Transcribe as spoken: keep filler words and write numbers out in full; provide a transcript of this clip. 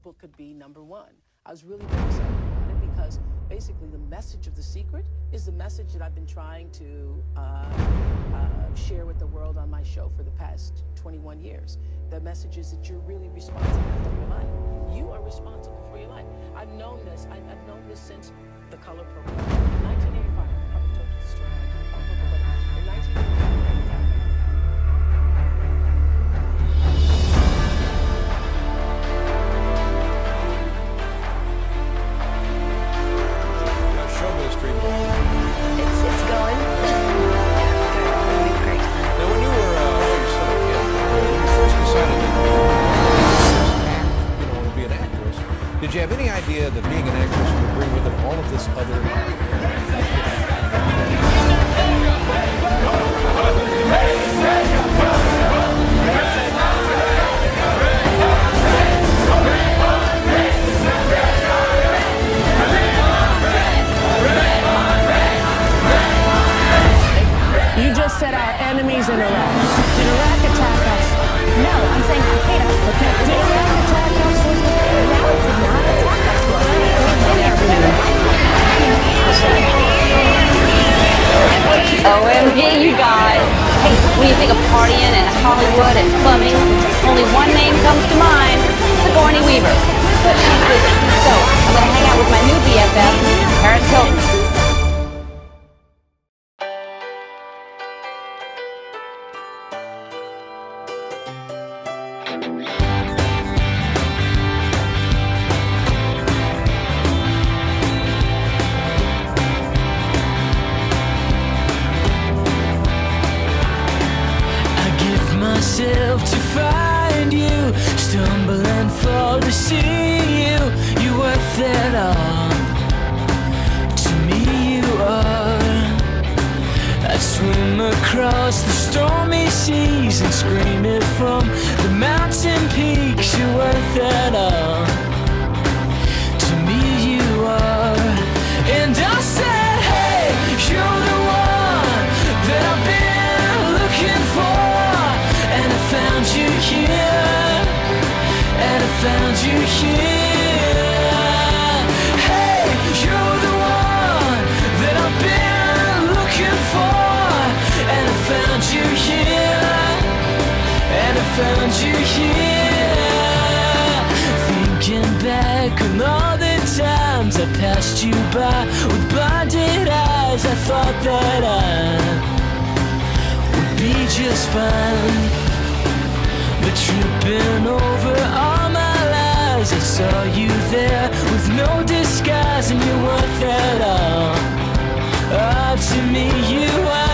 book could be number one. I was really very excited about it because basically the message of The Secret is the message that I've been trying to uh, uh, share with the world on my show for the past twenty-one years. The message is that you're really responsible for your life. You are responsible for your life. I've known this. I've, I've known this since the Color program. In nineteen eighty-five, I probably told you the story. In nineteen eighty-five, It's, it's going. It'll be great. Now, when you were, uh, well, you're still a kid, when you first decided that you wanted to be an actress, did you have any idea that being an actress would bring with it all of this other... you just said our enemies in Iraq. Did Iraq attack us? No, I'm saying Al Qaeda. Okay. Did Iraq attack us? No, it did not attack us. O M G, you guys. Hey, when you think of partying and Hollywood and clubbing, only one name comes to mind, Sigourney Weaver. But she's busy, so I'm going to hang out with my new B F F, Paris Hilton. Myself to find you, stumble and fall to see you. You worth it all. To me you are. I'd swim across the stormy seas and scream it from the mountain peaks. You're worth it all. To me you are. And I said, hey, you're the one that I've been looking for. And I found you here, and I found you here. Hey, you're the one that I've been looking for. And I found you here, and I found you here. Thinking back on all the times I passed you by with blinded eyes, I thought that I would be just fine. But tripping over all my lies, I saw you there with no disguise, and you're worth it all. Oh, to me you are.